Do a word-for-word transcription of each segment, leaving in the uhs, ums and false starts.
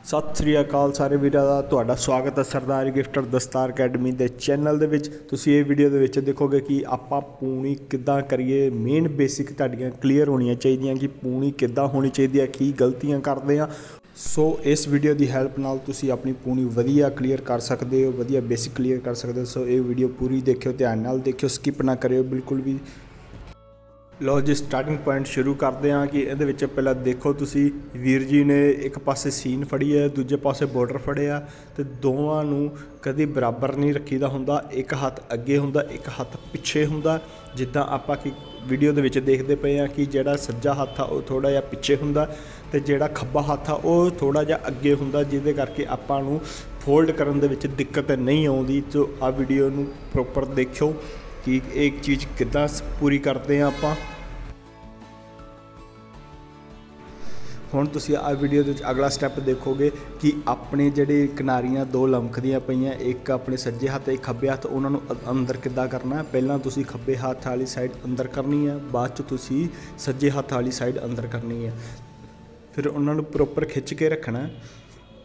सत श्री अकाल सारे वीरां दा तुहाडा स्वागत है सरदार गिफ्टर दस्तार अकैडमी के चैनल दे विच। तुसीं ये वीडियो दे विच देखोगे कि आपां पूनी किद्दां करिए। मेन बेसिक तुहाडियां क्लीयर होनियां चाहीदियां कि पूनी किद्दां होनी चाहिदी है, की गलतियां करदे आ। सो इस वीडियो की हैल्प नाल तुसीं अपनी पूनी वधिया क्लीयर कर सकते हो, वधिया बेसिक क्लीयर कर सकते हो। सो ये वीडियो पूरी देखियो, ध्यान नाल देखियो, स्किप ना करियो बिल्कुल भी। लो जी स्टार्टिंग पॉइंट शुरू करते हैं कि ये पहला देखो तुसी वीर जी ने एक पासे सीन फड़ी है, दूजे पासे बॉर्डर फड़िया, तो दोवां नूं कभी बराबर नहीं रखीदा हुंदा। एक हाथ अगे हुंदा, एक हाथ पिछे हुंदा। जिद्दां आपां कि वीडियो दे विच देखदे पए आ कि जिहड़ा सज्जा हाथ आ वो थोड़ा जिहा पिछे हुंदा ते जिहड़ा खब्बा हाथ आ वो थोड़ा जिहा अगे हुंदा, जिहदे करके आपां नूं फोल्ड करन दे विच दिक्कत नहीं आउंदी। तो आ वीडियो नूं प्रॉपर देखियो कि एक चीज़ किद्दां पूरी करते हैं आपां। हुण तुसीं आ वीडियो दे अगला स्टैप देखोगे कि अपने जिहड़े किनारियां दो लमकदियां पईयां, एक अपने सज्जे हत्थ एक खब्बे हत्थ, उन्हां नूं अंदर किद्दां करना है। पहलां तुसीं खब्बे हत्थ वाली साइड अंदर करनी है, बाद च तुसीं सज्जे हत्थ वाली साइड अंदर करनी है। फिर उन्हां नूं प्रॉपर खिच के रखना है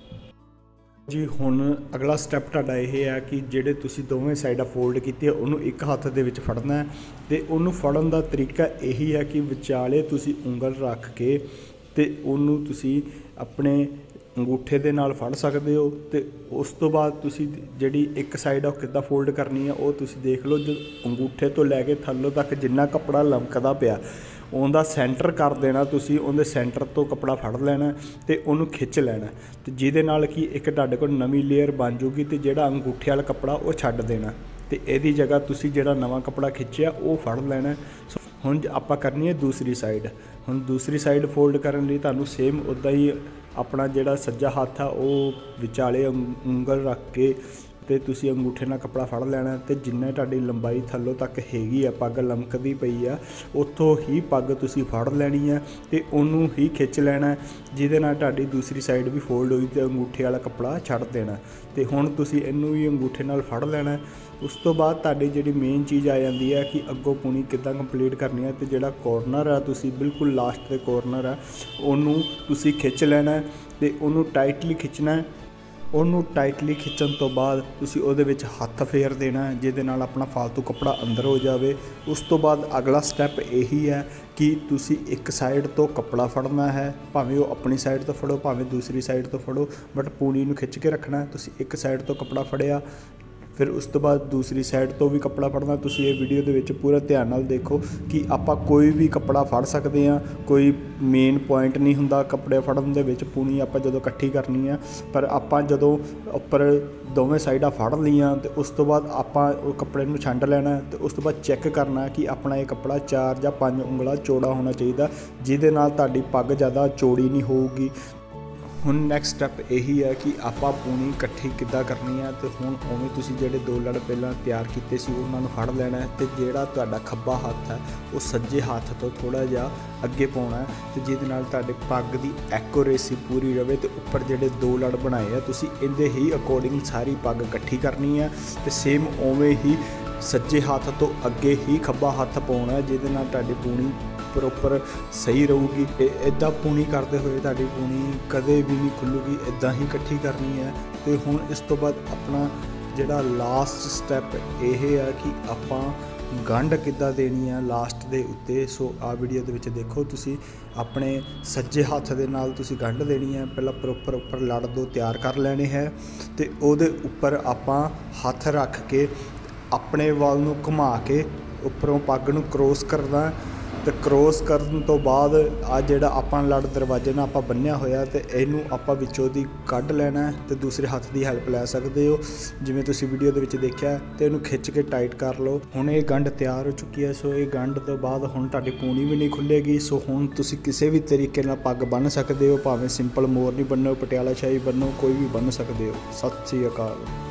जी। हुण अगला स्टैप तुहाडा यह है कि जिहड़े तुसीं दोवें साइडां फोल्ड कीते उन्होंने एक हत्थ दे विच फड़ना है। तो उन्होंने फड़न का तरीका यही है कि विचाले तुसीं उंगल रख के तो उन्होंने तुसीं अपने अंगूठे दे नाल फड़ सकते हो। तो उस तो बाद तुसीं जिहड़ी एक साइड आ किद्दां फोल्ड करनी है वो तुसीं देख लो। जो अंगूठे तो लैके थल्लों तक जिन्ना कपड़ा लमकदा पिया उहदा सेंटर कर देना, तुसीं उहदे सेंटर तो कपड़ा फड़ लेना तो उन्होंने खिच लेना, तो जिहदे नाल कि एक तुहाडे कोल नवीं लेयर बन जूगी। तो जिहड़ा अंगूठे वाला कपड़ा वो छड्ड देना, तो इहदी जगह तुसीं जिहड़ा नवां कपड़ा खिच्चिया वो फड़ लेना। सो हुण आपां करनी है दूसरी साइड। हुण दूसरी साइड फोल्ड करन लई तुहानूं सेम उदां ही अपना जिहड़ा सज्जा हत्थ आ वो विचाले उंगल रख के तो तुसीं अंगूठे नाल कपड़ा फड़ लेना। तो जिन्ना तुहाडी लंबाई थल्लों तक हैगी आ, पग लमकदी पई आ, उत्थों ही पग तुसीं फड़ लैनी है तो उन्होंने ही खिच लेना, जिहदे नाल तुहाडी दूसरी साइड भी फोल्ड होई तो अंगूठे वाला कपड़ा छड्ड देना। तो हुण तुसीं इहनूं भी अंगूठे नाल फड़ लेना। उस तो बाद तुहाडी जिहड़ी मेन चीज़ आ जाती है कि अग्गों पूनी किद्दां कंप्लीट करनी है। तो जिहड़ा कॉर्नर है तुसीं बिल्कुल लास्ट दे कॉर्नर है उन्होंने तुसीं खिच लेना, तो उन्होंने टाइटली खिचना है। उन्होंने टाइटली खिंचण तो बाद तुसीं उहदे विच हत्थ फेर देना, जिहदे नाल अपना फालतू कपड़ा अंदर हो जाए। उस तो बाद अगला स्टैप यही है कि तुसीं एक साइड तो कपड़ा फड़ना है, भावें वो अपनी साइड तो फड़ो भावें दूसरी साइड तो फड़ो, बट पूनी नूं खिच के रखना है। तुसीं एक साइड तो कपड़ा फड़िया, फिर उस तो बाद दूसरी साइड तो भी कपड़ा फड़ना। तुसीं ये वीडियो दे विच पूरा ध्यान नाल देखो कि आपां कोई भी कपड़ा फड़ सकते हैं, कोई मेन पॉइंट नहीं हुंदा कपड़े फड़न दे विच। पूनी आपां जदों इकट्ठी करनी है, पर आपां जदों उपर दोवें साइडां फड़ लईआं तो उस तो बाद आपां कपड़े नूं छंड लेना है। तो उस तो बाद चैक करना कि अपना ये कपड़ा चार जां पंज उंगलां चौड़ा होना चाहिए, जिहदे नाल तुहाडी पग ज़्यादा चौड़ी नहीं होऊगी। हुण नैक्सट स्टैप यही है कि आपां पूनी इकट्ठी किद्दां करनी है। तो हुण उवें तुसीं जिहड़े दो लड़ पहलां तैयार कीते सी उन्हां नूं फड़ लैना है, तो जिहड़ा तुहाडा खब्बा हत्थ है वो सज्जे हत्थ तो थोड़ा जिहा अगे पाउणा है, तो जिहदे नाल तुहाडे पग दी एक्यूरेसी पूरी रहे। तो उपर जिहड़े दो लड़ बनाए आ तुसीं इहदे ही अकॉर्डिंग सारी पग इकट्ठी करनी है। तो सेम उवें ही सज्जे हत्थ तो अगे ही खब्बा हत्थ पाउणा है, जिहदे नाल तुहाडी पूनी प्रॉपर सही रहूगी। इदां पूनी करते हुए तुहाडी पूनी कदे भी नहीं खुलूगी, इदां ही इकट्ठी करनी है। तो हुण इस तो बाद अपना जिहड़ा लास्ट स्टैप यह है कि आपां गंढ किद्दां देनी है लास्ट दे उत्ते। सो आ वीडियो दे विच देखो, तुसीं अपने सज्जे हत्थ दे नाल तुसीं गंढ देनी है। पहला प्रॉपर उपर लड़ दो तैयार कर लेने हैं, तो उहदे उपर आपां हत्थ रख के अपने वाल नूं घुमा के उपरों पग नूं क्रॉस करना। तो क्रॉस करन तो बाद आ जिहड़ा आपां लड़ दरवाजे नाल आपां बन्निया होया तो इहनूं आपां विचों दी कढ लैना है। तो दूसरे हत्थ की हैल्प लै सकते हो, जिवें तुसीं वीडियो दे विच देखिया। तो इहनूं खिच के टाइट कर लो। हुण ये गंढ तैयार हो चुकी है। सो ये गंढ तो बाद हुण तुहाडी पूनी भी नहीं खुलेगी। सो हुण तुसीं किसी भी तरीके नाल पग बन सकते हो, भावें सिंपल मोरनी बन्नो, पटियाला शाही बन्नो, कोई भी बन सकते हो। सत श्री अकाल।